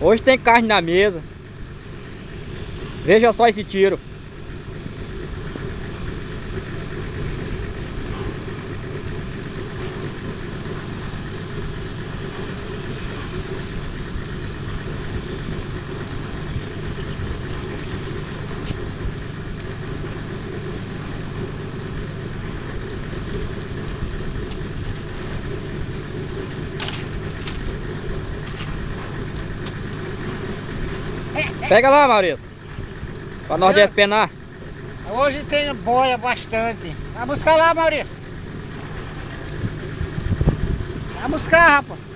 Hoje tem carne na mesa. Veja só esse tiro. Pega lá, Maurício, pra nós despenar. Hoje tem boia bastante. Vai buscar lá, Maurício. Vai buscar, rapaz.